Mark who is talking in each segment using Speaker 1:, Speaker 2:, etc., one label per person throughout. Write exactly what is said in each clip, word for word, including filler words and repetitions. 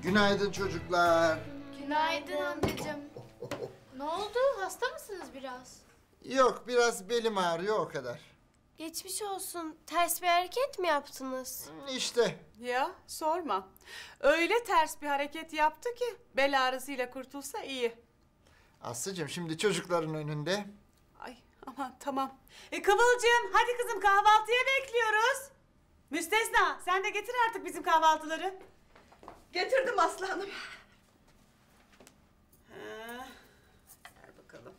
Speaker 1: Günaydın çocuklar.
Speaker 2: Günaydın amcacığım. Ne oldu? Hasta mısınız biraz?
Speaker 1: Yok, biraz belim ağrıyor o kadar.
Speaker 3: Geçmiş olsun. Ters bir hareket mi yaptınız?
Speaker 1: İşte.
Speaker 4: Ya sorma. Öyle ters bir hareket yaptı ki bel ağrısıyla kurtulsa iyi.
Speaker 1: Aslıcığım şimdi çocukların önünde.
Speaker 4: Ay aman tamam. E Kıvılcım hadi kızım kahvaltıya bekliyoruz. Müstesna sen de getir artık bizim kahvaltıları.
Speaker 5: Getirdim Aslı Hanım.
Speaker 4: Ha, ver bakalım.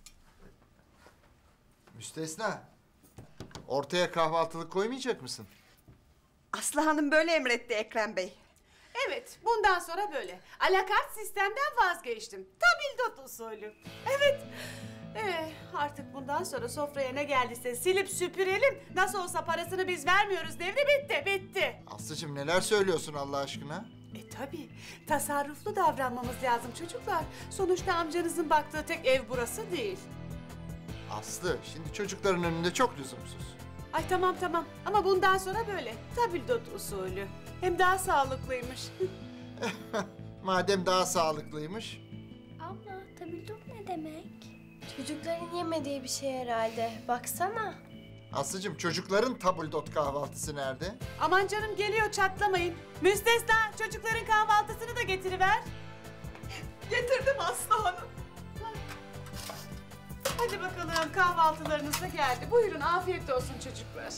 Speaker 1: Müstesna. Ortaya kahvaltılık koymayacak mısın?
Speaker 5: Aslı Hanım böyle emretti Ekrem Bey.
Speaker 4: Evet bundan sonra böyle. Alakart sistemden vazgeçtim. Tabildot usulü. Evet. Ee, artık bundan sonra sofraya ne geldiyse silip süpürelim. Nasıl olsa parasını biz vermiyoruz devri bitti bitti.
Speaker 1: Aslıcığım neler söylüyorsun Allah aşkına?
Speaker 4: E tabii tasarruflu davranmamız lazım çocuklar. Sonuçta amcanızın baktığı tek ev burası değil.
Speaker 1: Aslı şimdi çocukların önünde çok lüzumsuz.
Speaker 4: Ay tamam tamam ama bundan sonra böyle. Tabildot usulü. Hem daha sağlıklıymış.
Speaker 1: Madem daha sağlıklıymış.
Speaker 3: Abla, tabildot ne demek? Çocukların yemediği bir şey herhalde. Baksana.
Speaker 1: Aslıcığım çocukların tabuldot kahvaltısı nerede?
Speaker 4: Aman canım geliyor çatlamayın. Müstesna çocukların kahvaltısını da getiriver.
Speaker 5: Getirdim Aslı Hanım.
Speaker 4: Hadi bakalım kahvaltılarınız da geldi. Buyurun afiyet olsun çocuklar.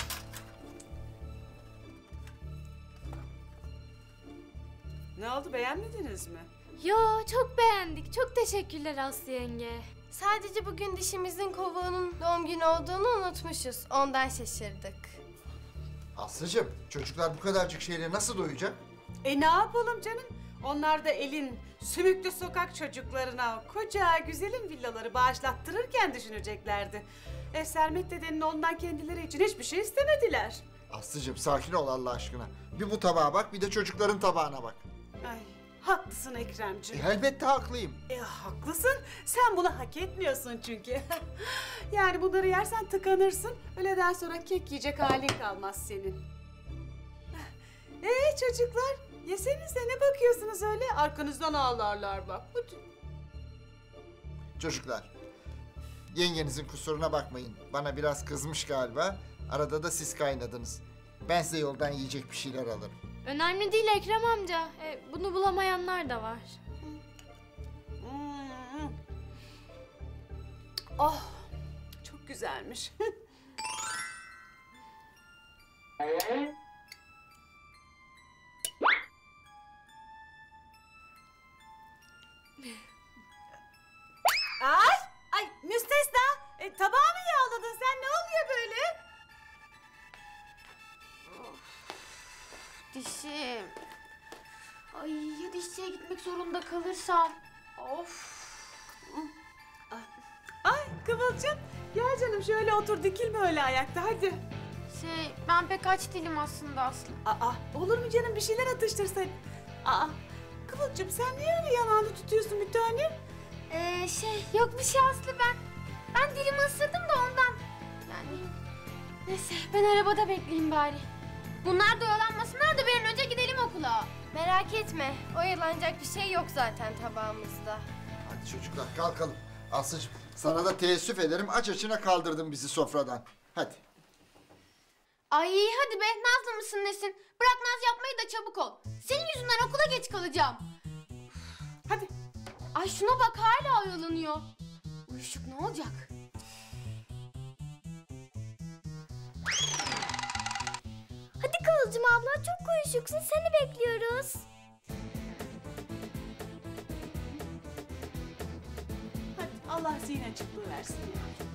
Speaker 4: Ne oldu beğenmediniz mi?
Speaker 2: Yo, çok beğendik. Çok teşekkürler Aslı yenge.
Speaker 3: Sadece bugün dişimizin kovuğunun doğum günü olduğunu unutmuşuz. Ondan şaşırdık.
Speaker 1: Aslıcığım çocuklar bu kadarcık şeyle nasıl doyacak?
Speaker 4: E ne yapalım canım? Onlar da elin sümüklü sokak çocuklarına koca güzelim villaları bağışlattırırken düşüneceklerdi. E Sermet dedenin ondan kendileri için hiçbir şey istemediler.
Speaker 1: Aslıcığım sakin ol Allah aşkına. Bir bu tabağa bak bir de çocukların tabağına bak.
Speaker 4: Ay haklısın
Speaker 1: E,
Speaker 4: Ekremciğim.
Speaker 1: elbette haklıyım.
Speaker 4: E haklısın. Sen bunu hak etmiyorsun çünkü. Yani bunları yersen tıkanırsın. Öğleden sonra kek yiyecek halin kalmaz senin. Ee çocuklar, yesenize ne bakıyorsunuz öyle? Arkanızdan ağlarlar bak. Hadi.
Speaker 1: Çocuklar, yengenizin kusuruna bakmayın. Bana biraz kızmış galiba. Arada da siz kaynadınız. Ben size yoldan yiyecek bir şeyler alırım.
Speaker 2: Önemli değil Ekrem amca. E, bunu bulamayanlar da var.
Speaker 4: Hmm. Oh, çok güzelmiş. Ay, ay müstesna. E, tabağı mı yağladın sen? Ne oluyor böyle?
Speaker 2: Dişim. Ay ya dişçiye gitmek zorunda kalırsam. Of.
Speaker 4: Ay Kıvılcım, gel canım şöyle otur dikilme öyle ayakta hadi.
Speaker 2: Şey ben pek aç değilim aslında Aslı.
Speaker 4: Aa, olur mu canım bir şeyler atıştırsaydın. Aa, Kıvılcım sen niye öyle yanağını tutuyorsun bir tane?
Speaker 2: Ee, şey yok bir şey Aslı ben. Ben dilimi ısırdım da ondan. Yani neyse ben arabada bekleyeyim bari. Bunlar da oyalanmasınlar da bir an önce gidelim okula.
Speaker 3: Merak etme. Oyalanacak bir şey yok zaten tabağımızda.
Speaker 1: Hadi çocuklar kalkalım. Aslıcığım sana da teessüf ederim. Aç açına kaldırdın bizi sofradan. Hadi.
Speaker 2: Ay hadi be Nazlı mısın nesin? Bırak naz yapmayı da çabuk ol. Senin yüzünden okula geç kalacağım.
Speaker 4: Hadi.
Speaker 2: Ay şuna bak hala oyalanıyor. Uyuşuk ne olacak?
Speaker 3: Hadi Kıvılcım abla çok uyuşuksun. Seni bekliyoruz.
Speaker 4: Hadi Allah zihin açıklığı versin ya.